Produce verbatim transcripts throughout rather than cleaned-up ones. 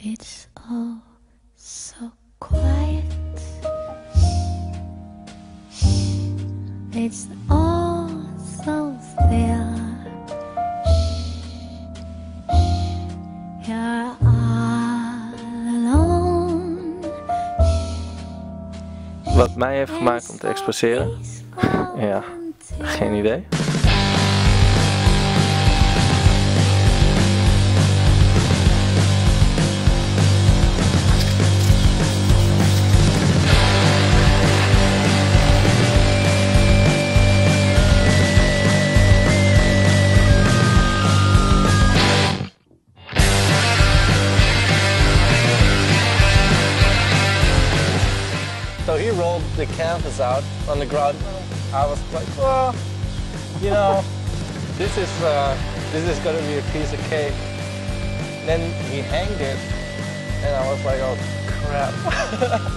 It's all so quiet. It's all so still. You're all alone. Wat mij heeft gemaakt om te expresseren? Ja, geen idee. So he rolled the canvas out on the ground. I was like, well, you know, this is uh, this is gonna be a piece of cake. Then he hanged it, and I was like, oh crap.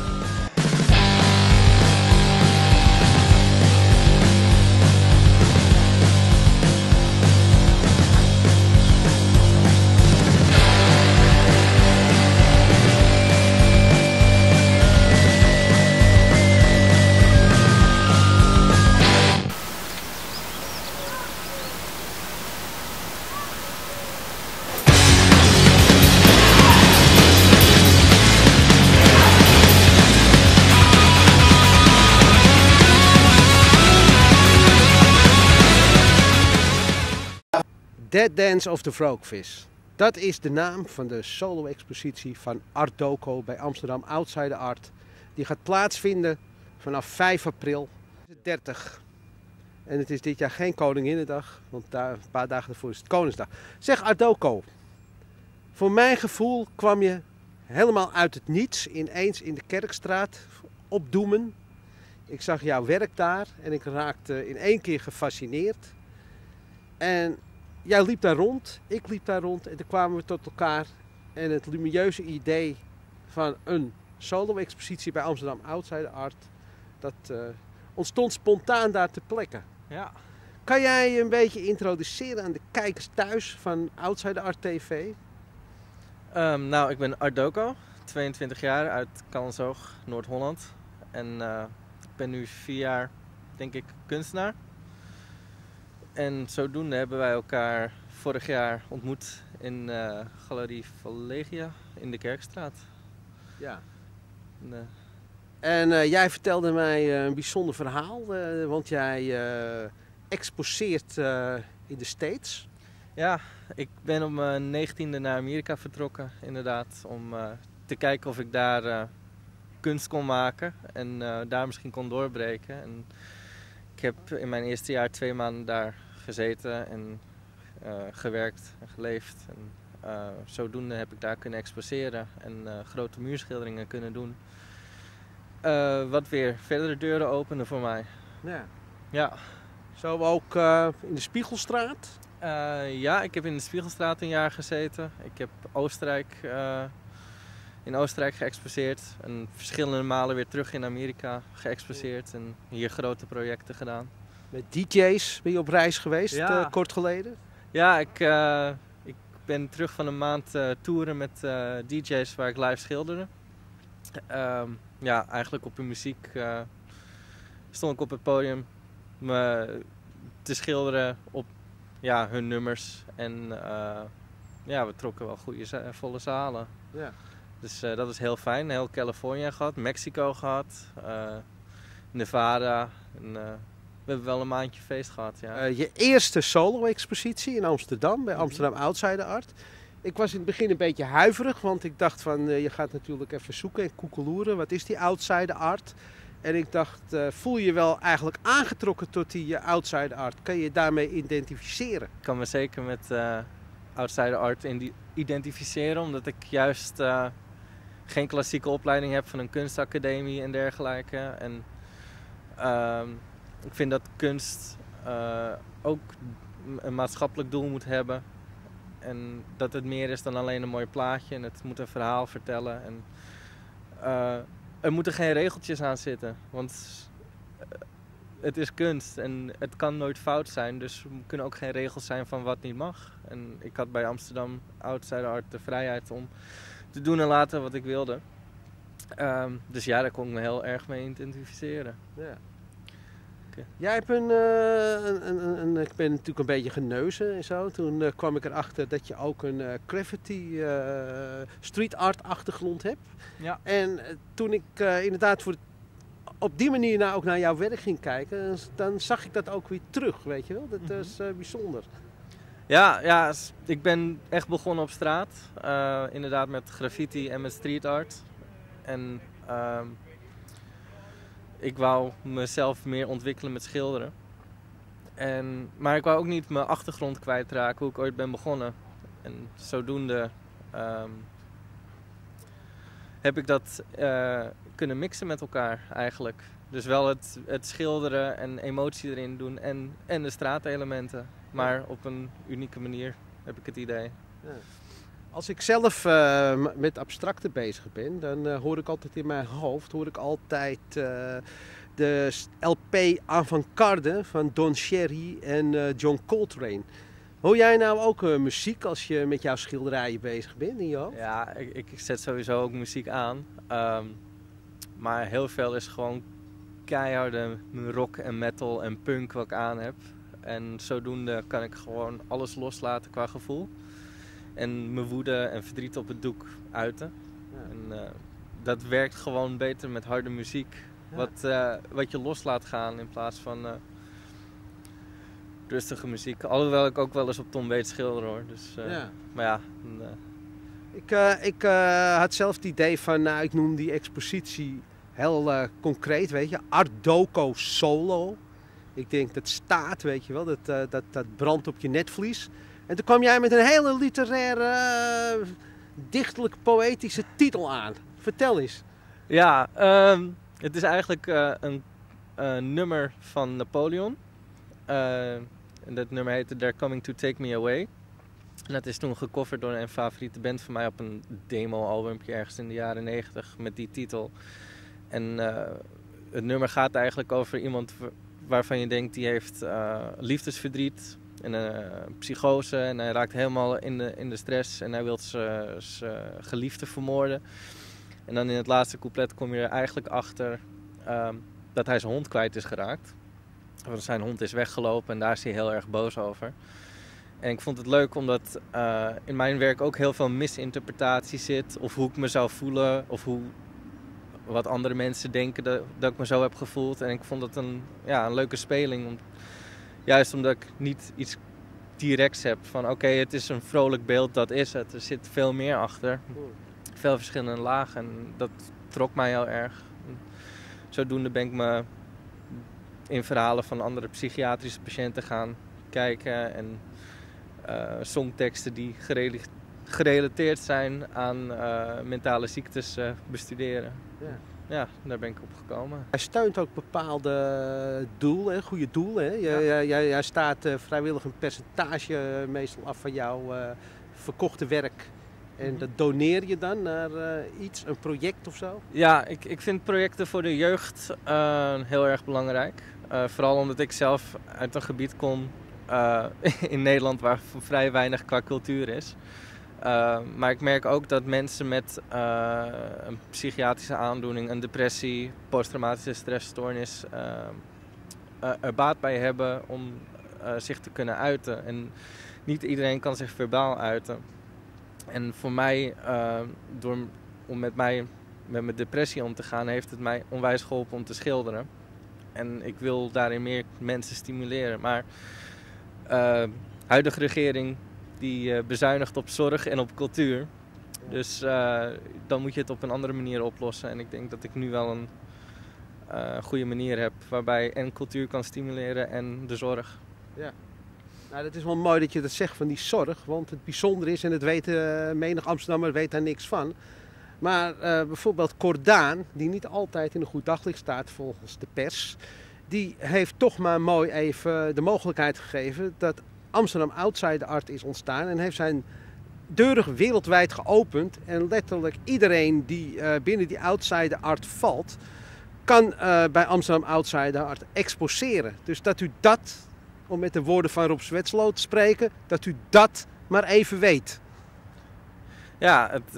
Dead Dance of the Frogfish. Dat is de naam van de solo-expositie van Art Doco bij Amsterdam Outside Art. Die gaat plaatsvinden vanaf vijf april dertig. En het is dit jaar geen Koninginnedag, want daar, een paar dagen daarvoor is het Koningsdag. Zeg Art Doco, voor mijn gevoel kwam je helemaal uit het niets ineens in de Kerkstraat opdoemen. Ik zag jouw werk daar en ik raakte in één keer gefascineerd. En jij liep daar rond, ik liep daar rond en toen kwamen we tot elkaar. En het lumineuze idee van een solo-expositie bij Amsterdam Outside Art, dat uh, ontstond spontaan daar ter plekke. Ja. Kan jij je een beetje introduceren aan de kijkers thuis van Outside Art T V? Um, nou, ik ben Art Doco, tweeëntwintig jaar, uit Callantsoog, Noord-Holland. En uh, ik ben nu vier jaar, denk ik, kunstenaar. En zodoende hebben wij elkaar vorig jaar ontmoet in uh, Galerie Vallegia in de Kerkstraat. Ja. En, uh... en uh, jij vertelde mij uh, een bijzonder verhaal, uh, want jij uh, exposeert uh, in de States. Ja, ik ben op mijn negentiende naar Amerika vertrokken, inderdaad, om uh, te kijken of ik daar uh, kunst kon maken en uh, daar misschien kon doorbreken. En ik heb in mijn eerste jaar twee maanden daar gezeten en uh, gewerkt en geleefd. En, uh, zodoende heb ik daar kunnen exposeren en uh, grote muurschilderingen kunnen doen. Uh, wat weer verdere deuren opende voor mij. Ja. Ja. Zo ook uh, in de Spiegelstraat? Uh, ja, ik heb in de Spiegelstraat een jaar gezeten. Ik heb Oostenrijk, uh, in Oostenrijk geëxposeerd. En verschillende malen weer terug in Amerika geëxposeerd. En hier grote projecten gedaan. Met D J's ben je op reis geweest, ja. uh, kort geleden? Ja, ik, uh, ik ben terug van een maand uh, toeren met uh, D J's waar ik live schilderde. Uh, ja, eigenlijk op hun muziek uh, stond ik op het podium me te schilderen op ja, hun nummers. En uh, ja, we trokken wel goede volle zalen. Ja. Dus uh, dat was heel fijn. Heel Californië gehad, Mexico gehad, uh, Nevada. En, uh, we hebben wel een maandje feest gehad, ja. Uh, je eerste solo-expositie in Amsterdam, bij Amsterdam Outside Art. Ik was in het begin een beetje huiverig, want ik dacht van, uh, je gaat natuurlijk even zoeken en koekeloeren. Wat is die Outside Art? En ik dacht, uh, voel je wel eigenlijk aangetrokken tot die uh, Outside Art? Kan je je daarmee identificeren? Ik kan me zeker met uh, Outside Art identificeren, omdat ik juist uh, geen klassieke opleiding heb van een kunstacademie en dergelijke. En, uh, ik vind dat kunst uh, ook een maatschappelijk doel moet hebben. En dat het meer is dan alleen een mooi plaatje. En het moet een verhaal vertellen. En, uh, er moeten geen regeltjes aan zitten. Want het is kunst en het kan nooit fout zijn. Dus er kunnen ook geen regels zijn van wat niet mag. En ik had bij Amsterdam Outside Art de vrijheid om te doen en laten wat ik wilde. Um, dus ja, daar kon ik me heel erg mee identificeren. Ja. Okay. Jij hebt een, uh, een, een, een, ik ben natuurlijk een beetje geneuzen en zo. Toen uh, kwam ik erachter dat je ook een uh, graffiti, uh, street art achtergrond hebt. Ja. En uh, toen ik uh, inderdaad voor, op die manier nou ook naar jouw werk ging kijken, dan zag ik dat ook weer terug, weet je wel. Dat mm-hmm. is uh, bijzonder. Ja, ja, ik ben echt begonnen op straat. Uh, inderdaad met graffiti en met street art. En uh, ik wou mezelf meer ontwikkelen met schilderen. En, maar ik wou ook niet mijn achtergrond kwijtraken, hoe ik ooit ben begonnen. En zodoende um, heb ik dat uh, kunnen mixen met elkaar eigenlijk. Dus wel het, het schilderen en emotie erin doen en, en de straatelementen. Maar op een unieke manier heb ik het idee. Ja. Als ik zelf uh, met abstracte bezig ben, dan uh, hoor ik altijd in mijn hoofd hoor ik altijd uh, de L P Avant-Garde van Don Cherry en uh, John Coltrane. Hoor jij nou ook uh, muziek als je met jouw schilderijen bezig bent in je hoofd? Ja, ik, ik zet sowieso ook muziek aan. Um, maar heel veel is gewoon keiharde rock en metal en punk wat ik aan heb. En zodoende kan ik gewoon alles loslaten qua gevoel. En mijn woede en verdriet op het doek uiten. Ja. En uh, dat werkt gewoon beter met harde muziek. Ja. Wat, uh, wat je los laat gaan in plaats van uh, rustige muziek. Alhoewel ik ook wel eens op Tom Waits schilder hoor. Dus, uh, ja. Maar ja... Dan, uh... Ik, uh, ik uh, had zelf het idee van, nou ik noem die expositie heel uh, concreet, weet je. Art Deco Solo. Ik denk dat staat, weet je wel, dat, uh, dat, dat brandt op je netvlies. En toen kwam jij met een hele literaire, uh, dichtelijk poëtische titel aan. Vertel eens. Ja, um, het is eigenlijk uh, een uh, nummer van Napoleon. Uh, en dat nummer heette They're Coming to Take Me Away. En dat is toen gecoverd door een favoriete band van mij op een demo-albumpje ergens in de jaren negentig met die titel. En uh, het nummer gaat eigenlijk over iemand waarvan je denkt die heeft uh, liefdesverdriet en een uh, psychose en hij raakt helemaal in de, in de stress en hij wil zijn geliefde vermoorden. En dan in het laatste couplet kom je er eigenlijk achter uh, dat hij zijn hond kwijt is geraakt. Want zijn hond is weggelopen en daar is hij heel erg boos over. En ik vond het leuk omdat uh, in mijn werk ook heel veel misinterpretatie zit. Of hoe ik me zou voelen of hoe, wat andere mensen denken dat, dat ik me zo heb gevoeld. En ik vond het een, ja, een leuke speling. Om, juist omdat ik niet iets directs heb van oké, okay, het is een vrolijk beeld, dat is het. Er zit veel meer achter. Veel verschillende lagen en dat trok mij heel erg. Zodoende ben ik me in verhalen van andere psychiatrische patiënten gaan kijken en uh, songteksten die gerela- gerelateerd zijn aan uh, mentale ziektes uh, bestuderen. Ja. Ja, daar ben ik op gekomen. Hij steunt ook bepaalde doelen, goede doelen. Hè? Jij, ja. jij, jij staat uh, vrijwillig een percentage meestal af van jouw uh, verkochte werk. En dat doneer je dan naar uh, iets, een project of zo? Ja, ik, ik vind projecten voor de jeugd uh, heel erg belangrijk. Uh, vooral omdat ik zelf uit een gebied kom uh, in Nederland waar vrij weinig qua cultuur is. Uh, maar ik merk ook dat mensen met uh, een psychiatrische aandoening, een depressie, posttraumatische stressstoornis uh, uh, er baat bij hebben om uh, zich te kunnen uiten. En niet iedereen kan zich verbaal uiten. En voor mij, uh, door, om met, mij, met mijn depressie om te gaan, heeft het mij onwijs geholpen om te schilderen. En ik wil daarin meer mensen stimuleren. Maar de uh, huidige regering die uh, bezuinigt op zorg en op cultuur. Dus uh, dan moet je het op een andere manier oplossen. En ik denk dat ik nu wel een uh, goede manier heb waarbij en cultuur kan stimuleren en de zorg. Ja. Nou, dat is wel mooi dat je dat zegt van die zorg, want het bijzonder is, en het weet uh, menig Amsterdammer weet daar niks van. Maar uh, bijvoorbeeld Cordaan, die niet altijd in een goed daglicht staat volgens de pers, die heeft toch maar mooi even de mogelijkheid gegeven dat Amsterdam Outside Art is ontstaan en heeft zijn deuren wereldwijd geopend. En letterlijk iedereen die uh, binnen die Outside Art valt, kan uh, bij Amsterdam Outside Art exposeren. Dus dat u dat, om met de woorden van Rob Zwetsloot te spreken, dat u dat maar even weet. Ja, het,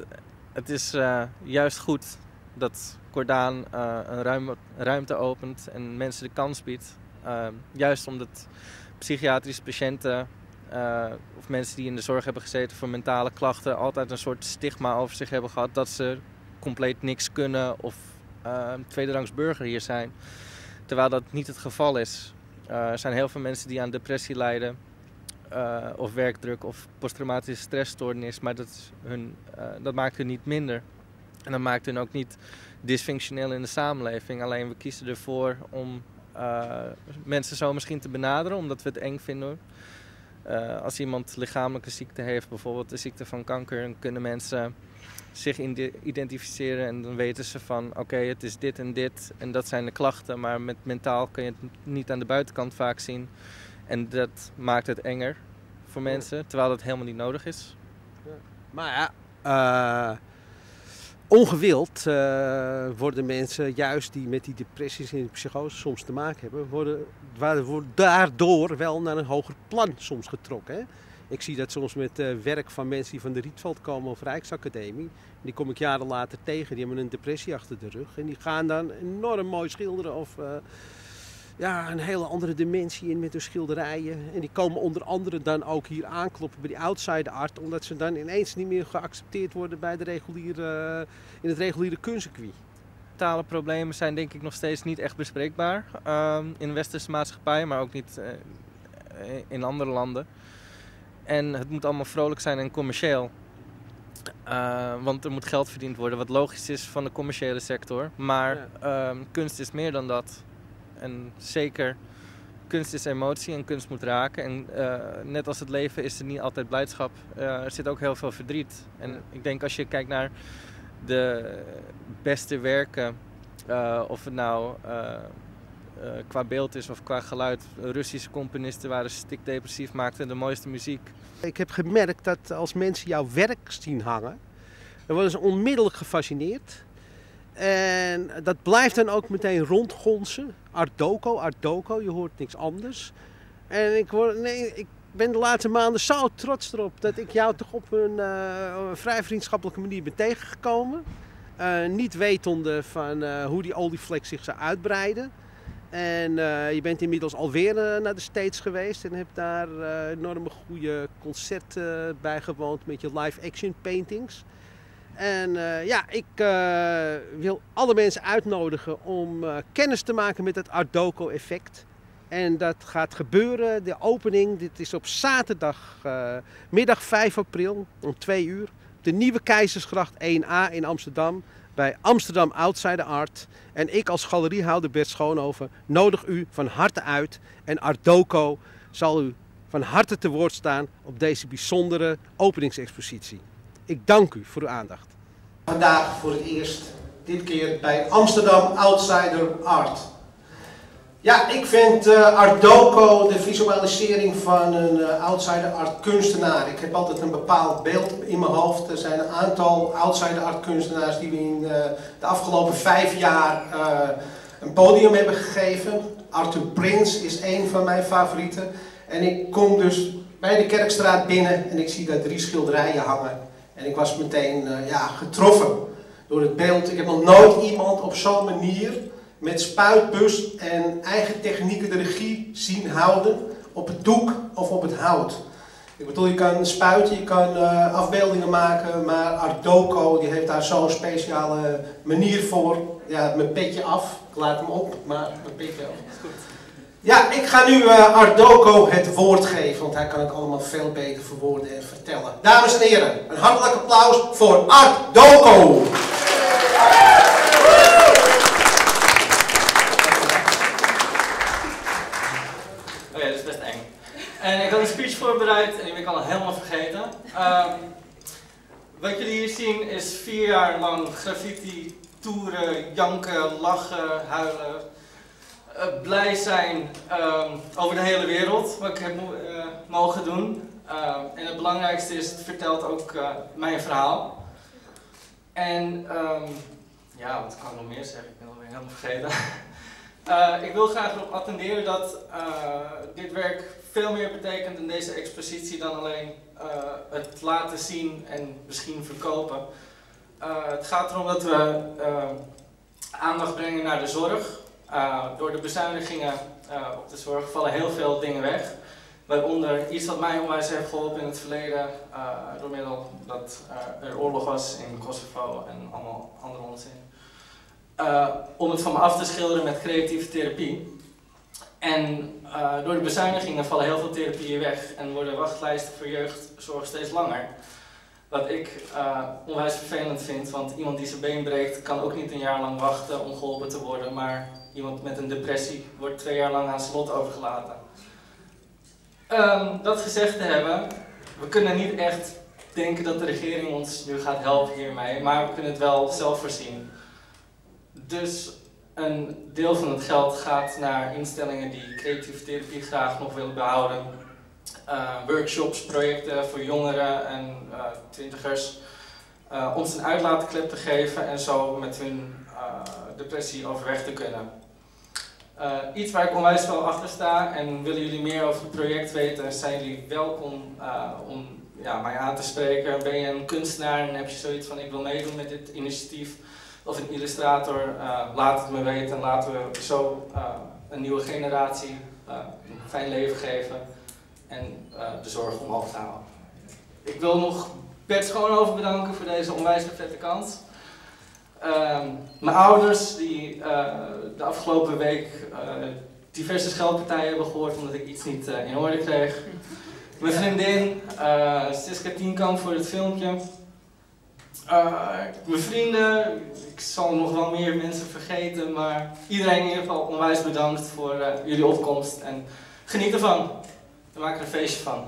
het is uh, juist goed dat Cordaan uh, een ruim, ruimte opent en mensen de kans biedt. Uh, juist omdat psychiatrische patiënten uh, of mensen die in de zorg hebben gezeten voor mentale klachten altijd een soort stigma over zich hebben gehad dat ze compleet niks kunnen of uh, tweederangs burger hier zijn. Terwijl dat niet het geval is. Uh, er zijn heel veel mensen die aan depressie lijden. Uh, of werkdruk of posttraumatische stressstoornis, maar dat, is hun, uh, dat maakt hun niet minder. En dat maakt hun ook niet dysfunctioneel in de samenleving. Alleen we kiezen ervoor om uh, mensen zo misschien te benaderen, omdat we het eng vinden. Uh, als iemand lichamelijke ziekte heeft, bijvoorbeeld de ziekte van kanker, dan kunnen mensen zich identificeren en dan weten ze van oké, okay, het is dit en dit en dat zijn de klachten, maar met mentaal kun je het niet aan de buitenkant vaak zien. En dat maakt het enger voor mensen, terwijl dat helemaal niet nodig is. Ja. Maar ja, uh, ongewild uh, worden mensen, juist die met die depressies en psychose soms te maken hebben, worden, worden daardoor wel naar een hoger plan soms getrokken. Hè? Ik zie dat soms met uh, werk van mensen die van de Rietveld komen of Rijksacademie. Die kom ik jaren later tegen, die hebben een depressie achter de rug. En die gaan dan enorm mooi schilderen of uh, ja, een hele andere dimensie in met hun schilderijen. En die komen onder andere dan ook hier aankloppen bij die outside art, omdat ze dan ineens niet meer geaccepteerd worden bij de reguliere, uh, in het reguliere kunstcircuit. Mentale problemen zijn denk ik nog steeds niet echt bespreekbaar uh, in de westerse maatschappij, maar ook niet uh, in andere landen. En het moet allemaal vrolijk zijn en commercieel. Uh, want er moet geld verdiend worden, wat logisch is van de commerciële sector. Maar uh, kunst is meer dan dat. En zeker, kunst is emotie en kunst moet raken. En uh, net als het leven is er niet altijd blijdschap. Uh, er zit ook heel veel verdriet. En ik denk als je kijkt naar de beste werken, uh, of het nou uh, uh, qua beeld is of qua geluid. Russische componisten waren stikdepressief, maakten de mooiste muziek. Ik heb gemerkt dat als mensen jouw werk zien hangen, dan worden ze onmiddellijk gefascineerd. En dat blijft dan ook meteen rondgonzen. Art Deco, Art Deco, je hoort niks anders. En ik, word, nee, ik ben de laatste maanden zo trots erop dat ik jou toch op een, uh, een vrij vriendschappelijke manier ben tegengekomen. Uh, niet wetende van uh, hoe die olievlek zich zou uitbreiden. En uh, je bent inmiddels alweer uh, naar de States geweest en hebt daar uh, enorme goede concerten uh, bijgewoond met je live-action paintings. En uh, ja, ik uh, wil alle mensen uitnodigen om uh, kennis te maken met het Art Deco effect. En dat gaat gebeuren, de opening, dit is op zaterdag, uh, middag vijf april om twee uur. Op de Nieuwe Keizersgracht één A in Amsterdam. Bij Amsterdam Outside Art. En ik als galeriehouder Bert Schoonhoven nodig u van harte uit. En Art Deco zal u van harte te woord staan op deze bijzondere openingsexpositie. Ik dank u voor uw aandacht. Vandaag voor het eerst, dit keer bij Amsterdam Outsider Art. Ja, ik vind uh, Art Deco de visualisering van een uh, outsider art kunstenaar. Ik heb altijd een bepaald beeld in mijn hoofd. Er zijn een aantal outsider art kunstenaars die we in uh, de afgelopen vijf jaar uh, een podium hebben gegeven. Arthur Prins is een van mijn favorieten. En ik kom dus bij de Kerkstraat binnen en ik zie daar drie schilderijen hangen. En ik was meteen uh, ja, getroffen door het beeld. Ik heb nog nooit iemand op zo'n manier met spuitbus en eigen technieken de regie zien houden op het doek of op het hout. Ik bedoel, je kan spuiten, je kan uh, afbeeldingen maken, maar Art Deco die heeft daar zo'n speciale manier voor. Ja, mijn petje af, ik laat hem op, maar mijn petje af. Ja, ik ga nu uh, Art Deco het woord geven, want hij kan het allemaal veel beter verwoorden en vertellen. Dames en heren, een hartelijk applaus voor Art Deco! Oh ja, dat is best eng. En ik had een speech voorbereid en die ben ik al helemaal vergeten. Um, wat jullie hier zien is vier jaar lang graffiti, toeren, janken, lachen, huilen. Uh, blij zijn um, over de hele wereld, wat ik heb uh, mogen doen. Uh, en het belangrijkste is, het vertelt ook uh, mijn verhaal. En um, ja, wat kan ik nog meer zeggen? Ik ben alweer helemaal vergeten. Uh, ik wil graag erop attenderen dat uh, dit werk veel meer betekent in deze expositie dan alleen uh, het laten zien en misschien verkopen. Uh, het gaat erom dat we uh, aandacht brengen naar de zorg. Uh, door de bezuinigingen uh, op de zorg vallen heel veel dingen weg. Waaronder iets wat mij onwijs heeft geholpen in het verleden, uh, door middel dat uh, er oorlog was in Kosovo en allemaal andere onzin. Uh, om het van me af te schilderen met creatieve therapie. En uh, door de bezuinigingen vallen heel veel therapieën weg en worden wachtlijsten voor jeugdzorg steeds langer. Wat ik uh, onwijs vervelend vind, want iemand die zijn been breekt kan ook niet een jaar lang wachten om geholpen te worden, maar iemand met een depressie wordt twee jaar lang aan zijn lot overgelaten. Um, dat gezegd te hebben, we kunnen niet echt denken dat de regering ons nu gaat helpen hiermee, maar we kunnen het wel zelf voorzien. Dus een deel van het geld gaat naar instellingen die creatieve therapie graag nog willen behouden. Uh, workshops, projecten voor jongeren en uh, twintigers. Uh, om ze een uitlaatklep te geven en zo met hun uh, depressie overweg te kunnen. Uh, iets waar ik onwijs wel achter sta en willen jullie meer over het project weten, zijn jullie welkom uh, om ja, mij aan te spreken. Ben je een kunstenaar en heb je zoiets van ik wil meedoen met dit initiatief? Of een illustrator, uh, laat het me weten en laten we zo uh, een nieuwe generatie uh, een fijn leven geven en uh, de zorg omhoog te houden. Ik wil nog Bert Schoonhoven bedanken voor deze onwijs vette kans. Uh, mijn ouders die uh, de afgelopen week uh, diverse scheldpartijen hebben gehoord omdat ik iets niet uh, in orde kreeg. Mijn vriendin, uh, Siska Tienkamp voor het filmpje. Uh, mijn vrienden, ik zal nog wel meer mensen vergeten, maar iedereen in ieder geval onwijs bedankt voor uh, jullie opkomst en geniet ervan. We maken er een feestje van.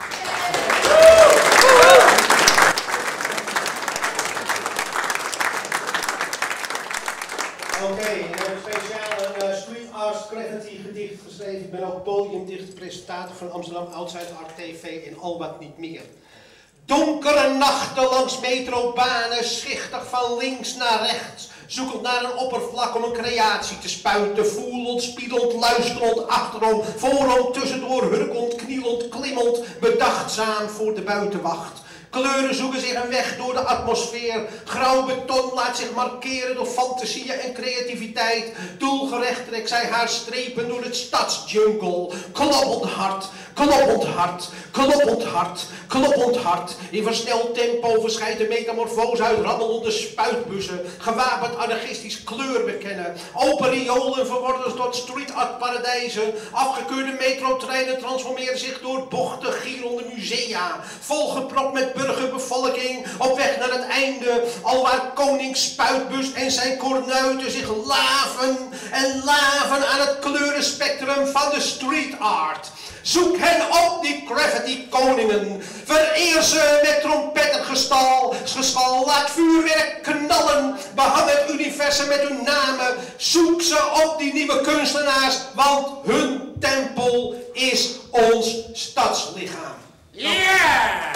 Oké, okay, ik heb een speciaal een uh, street art graffiti gedicht geschreven. Ik ben ook podiumdichter, presentator van Amsterdam Outside Art T V en al wat niet meer. Donkere nachten langs metrobanen, schichtig van links naar rechts, zoekend naar een oppervlak om een creatie te spuiten, voelend, spiedend, luisterend, achterom, voorom, tussendoor, hurkend, knielend, klimmend, bedachtzaam voor de buitenwacht. Kleuren zoeken zich een weg door de atmosfeer. Grauw beton laat zich markeren door fantasieën en creativiteit. Doelgericht trekt zij haar strepen door het stadsjungle. Kloppend hard, kloppend hard, kloppend hard, kloppend hard. In versneld tempo verschijnt de metamorfose uit rammelende spuitbussen. Gewapend anarchistisch kleur bekennen. Open riolen verworden tot street art paradijzen. Afgekeurde metrotreinen transformeren zich door bochten gierende musea. Volgepropt met burgerbevolking op weg naar het einde, alwaar koning Spuitbus en zijn kornuiten zich laven en laven aan het kleurenspectrum van de street art. Zoek hen op, die graffiti koningen. Vereer ze met trompettengestal. Geschal, laat vuurwerk knallen. Behang het universum met hun namen. Zoek ze op, die nieuwe kunstenaars. Want hun tempel is ons stadslichaam. Ja! Yeah!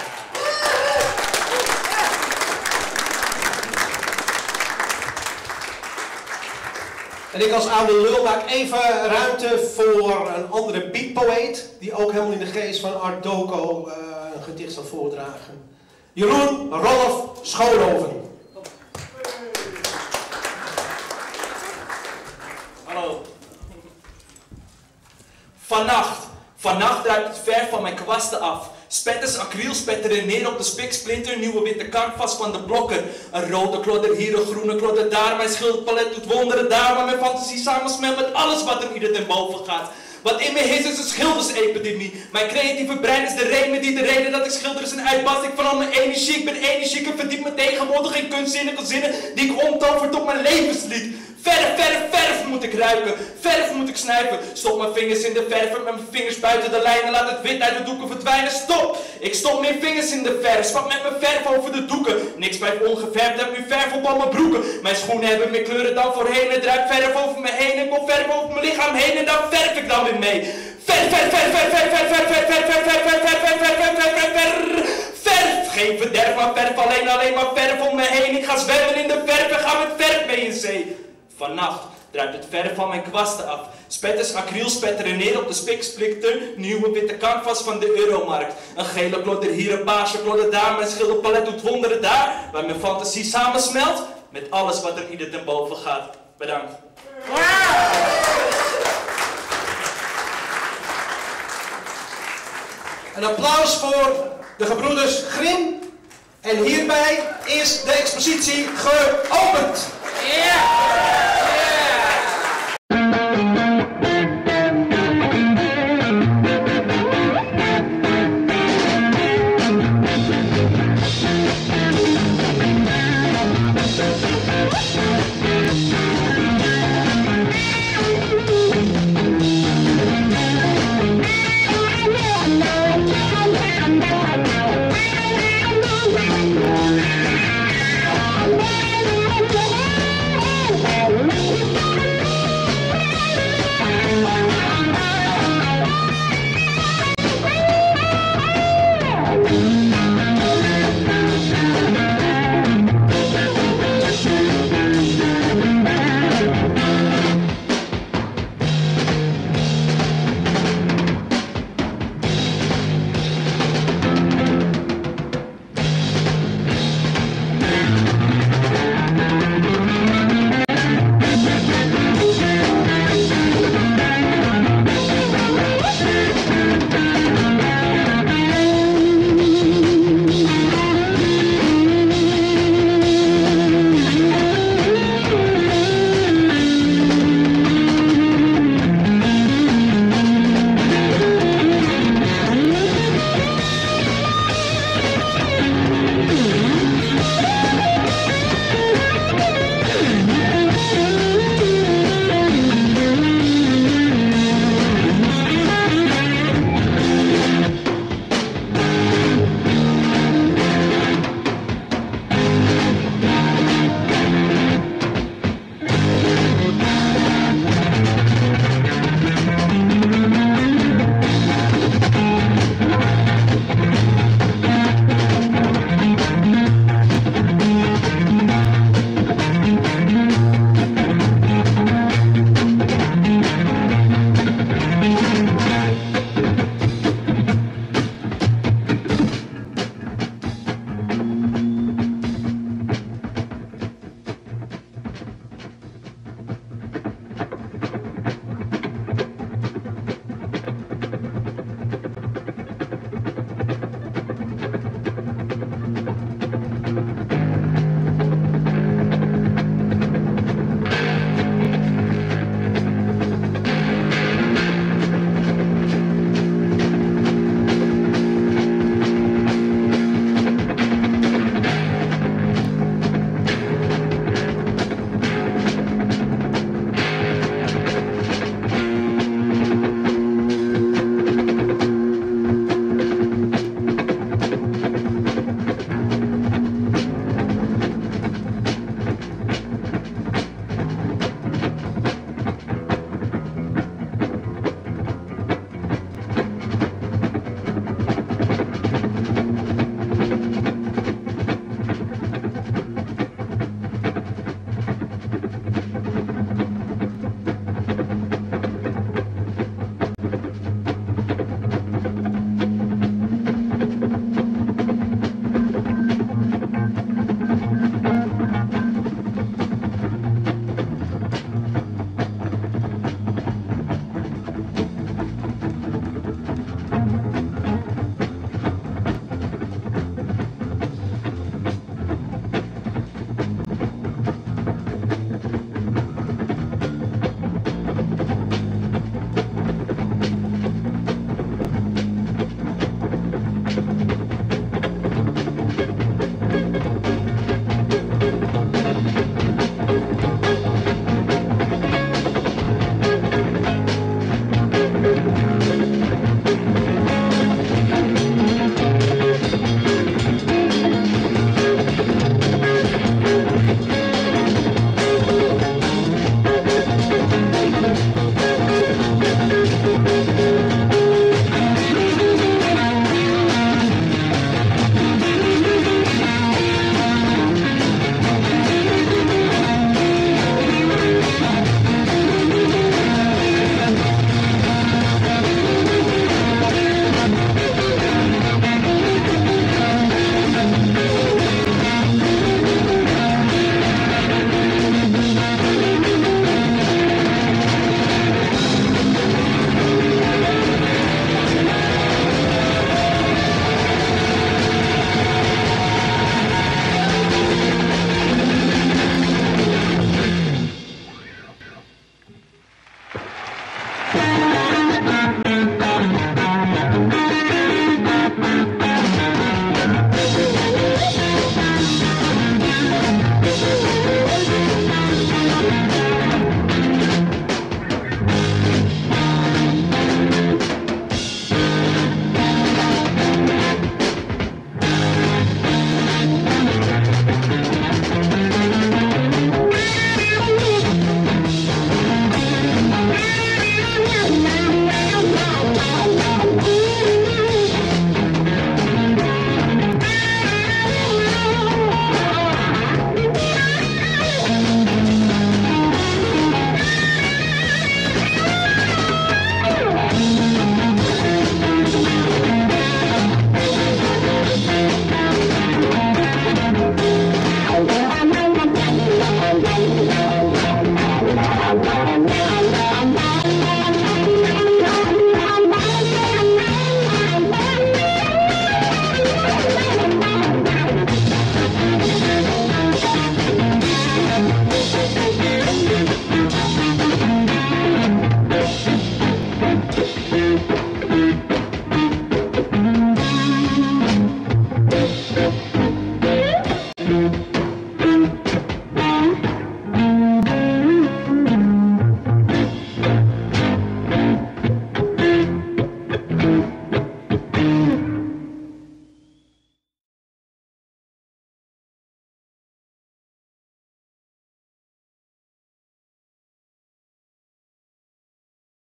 En ik als oude lul maak even ruimte voor een andere beatpoëet, die ook helemaal in de geest van Art Deco uh, een gedicht zal voordragen. Jeroen Rolf Schoonhoven. Hallo. Vannacht, vannacht ruikt het ver van mijn kwasten af. Spetters acryl spetteren neer op de spiksplinter, nieuwe witte canvas van de blokken. Een rode klodder hier, een groene klodder daar, mijn schildpalet doet wonderen daar, maar mijn fantasie samensmelt met alles wat er ieder ten boven gaat. Wat in me is, is een schildersepidemie. Mijn creatieve brein is de reden die de reden dat ik schilder is een uitbarsting van al mijn energie. Ik ben energiek en verdiep me tegenwoordig in kunstzinnige zinnen die ik omtover tot mijn levenslied. Verf, verf, verf moet ik ruiken. Verf moet ik snuiven. Stop mijn vingers in de verf met mijn vingers buiten de lijnen. Laat het wit uit de doeken verdwijnen. Stop! Ik stop mijn vingers in de verf. Spat met mijn verf over de doeken. Niks blijft ongeverfd. Heb nu verf op al mijn broeken. Mijn schoenen hebben meer kleuren dan voorheen. Het druipt verf over me heen. Ik wil verf over mijn lichaam heen. En daar verf ik dan weer mee. Verf, verf, verf, verf, verf, verf, verf, verf, verf, verf, verf, verf, verf, verf, verf, verf, verf. Verf! Geen verderf, maar verf alleen, alleen maar verf om me heen. Ik ga zwemmen in de verf en ga met verf mee in zee. Vannacht druipt het verf van mijn kwasten af. Spetters acryl spetteren neer op de spiksplikter. Nieuwe witte canvas van de Euromarkt. Een gele klodder hier, een paarse klodder daar. Mijn schilderpalet doet wonderen daar. Waar mijn fantasie samensmelt met alles wat er ieder ten boven gaat. Bedankt. Een applaus voor de gebroeders Grimm. En hierbij is de expositie geopend. Ja!